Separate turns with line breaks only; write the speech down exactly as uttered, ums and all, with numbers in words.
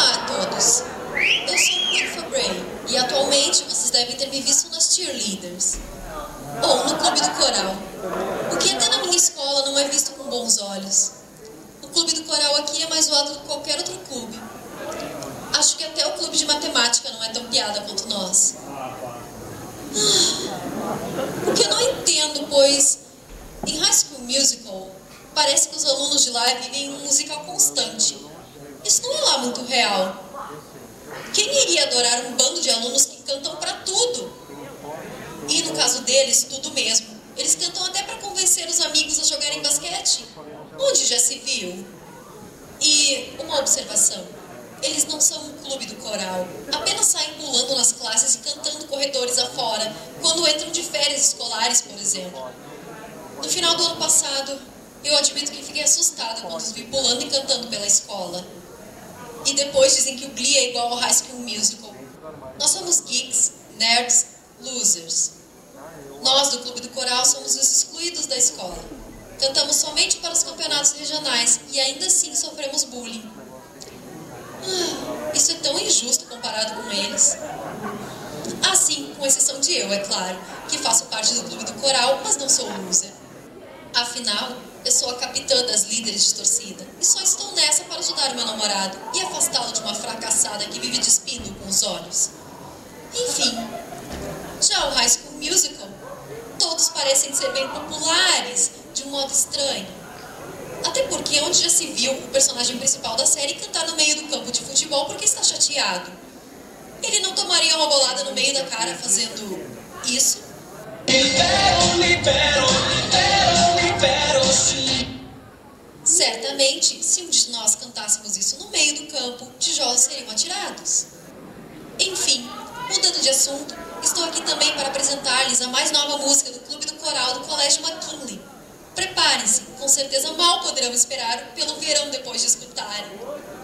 Olá a todos, eu sou Cliff Bray e atualmente vocês devem ter me visto nas cheerleaders, ou no clube do coral, o que até na minha escola não é visto com bons olhos. O clube do coral aqui é mais zoado do que qualquer outro clube. Acho que até o clube de matemática não é tão piada quanto nós. Ah, o que eu não entendo, pois em High School Musical parece que os alunos de lá vivem um musical constante. Isso não é lá muito real. Quem iria adorar um bando de alunos que cantam pra tudo? E no caso deles, tudo mesmo. Eles cantam até pra convencer os amigos a jogarem basquete. Onde já se viu? E uma observação. Eles não são um clube do coral. Apenas saem pulando nas classes e cantando corredores afora, quando entram de férias escolares, por exemplo. No final do ano passado, eu admito que fiquei assustada quando os vi pulando e cantando pela escola. E depois dizem que o Glee é igual ao High School Musical. Nós somos geeks, nerds, losers. Nós, do Clube do Coral, somos os excluídos da escola. Cantamos somente para os campeonatos regionais e ainda assim sofremos bullying. Ah, isso é tão injusto comparado com eles. Assim, com exceção de eu, é claro, que faço parte do Clube do Coral, mas não sou loser. Afinal, eu sou a capitã das líderes de torcida e só estou nessa para ajudar o meu namorado e afastá-lo de uma fracassada que vive despindo com os olhos. Enfim, já o High School Musical, todos parecem ser bem populares, de um modo estranho. Até porque onde já se viu o personagem principal da série cantar no meio do campo de futebol porque está chateado? Ele não tomaria uma bolada no meio da cara fazendo isso?
Libero, libero, libero, libero, sim.
Certamente, se um de nós cantássemos isso no meio do campo, tijolos seriam atirados. Enfim, mudando de assunto, estou aqui também para apresentar-lhes a mais nova música do Clube do Coral do Colégio McKinley. Preparem-se, com certeza mal poderão esperar pelo verão depois de escutarem.